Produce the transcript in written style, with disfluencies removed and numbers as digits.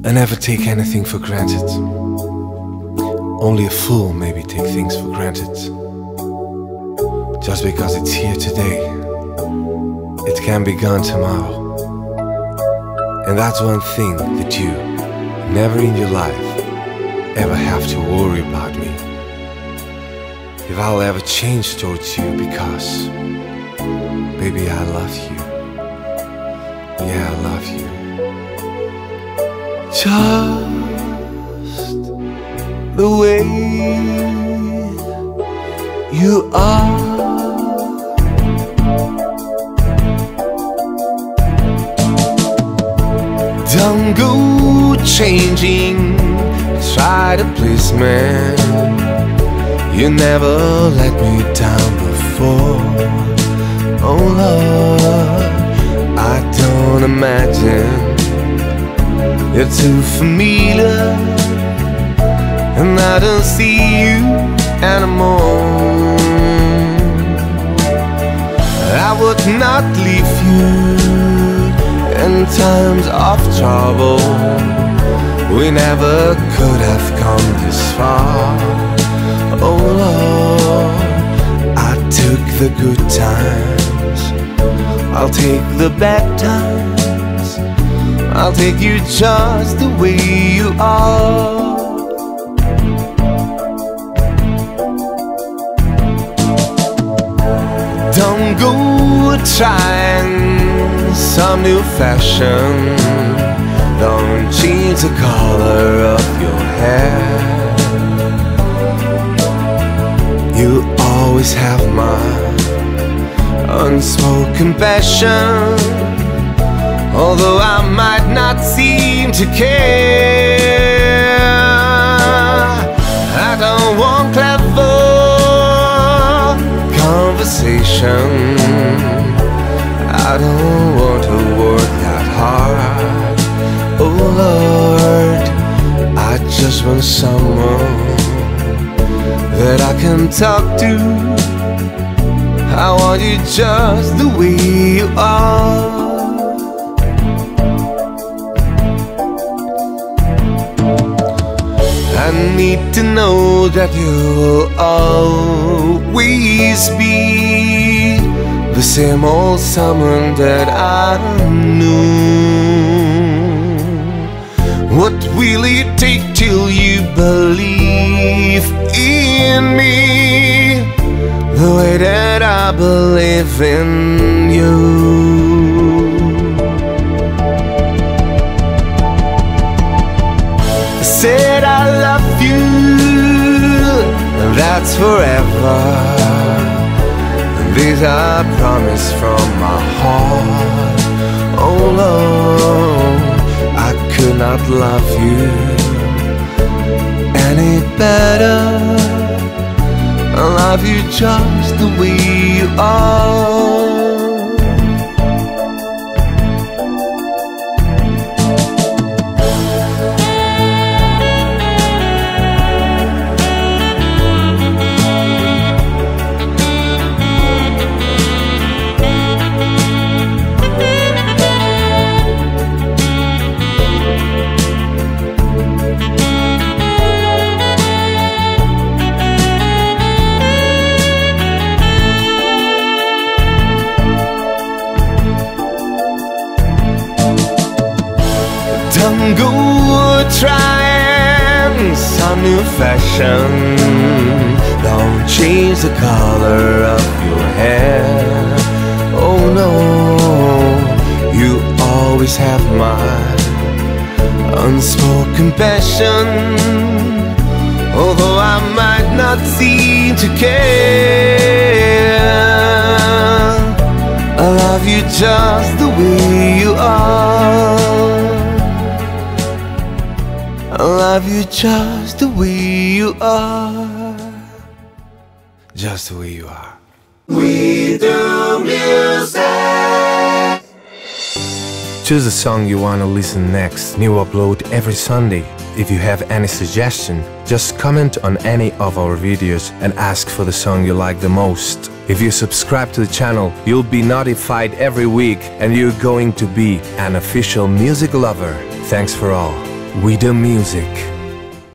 I never take anything for granted. Only a fool maybe take things for granted. Just because it's here today, it can be gone tomorrow. And that's one thing that you never in your life ever have to worry about me. If I'll ever change towards you, because baby, I love you. Yeah, I love you. Just the way you are. Don't go changing, try to please me. You never let me down before. Oh Lord, I don't imagine you're too familiar, and I don't see you anymore. I would not leave you in times of trouble. We never could have come this far. Oh Lord, I took the good times, I'll take the bad times. I'll take you just the way you are. Don't go trying some new fashion. Don't change the color of your hair. You always have my unspoken passion, although I might not seem to care. I don't want clever conversation. I don't want to work that hard. Oh Lord, I just want someone that I can talk to. I want you just the way you are. I need to know that you will always be the same old someone that I knew. What will it take till you believe in me the way that I believe in you? I said I love you, and that's forever. And these are promises from my heart. Oh Lord, I could not love you any better. I love you just the way you are. Don't go trying some new fashion. Don't change the color of your hair. Oh no, you always have my unspoken passion, although I might not seem to care. I love you just the way you are. I love you just the way you are. Just the way you are. We do music. Choose the song you want to listen next. New upload every Sunday. If you have any suggestion, just comment on any of our videos and ask for the song you like the most. If you subscribe to the channel, you'll be notified every week and you're going to be an official music lover. Thanks for all. We do music.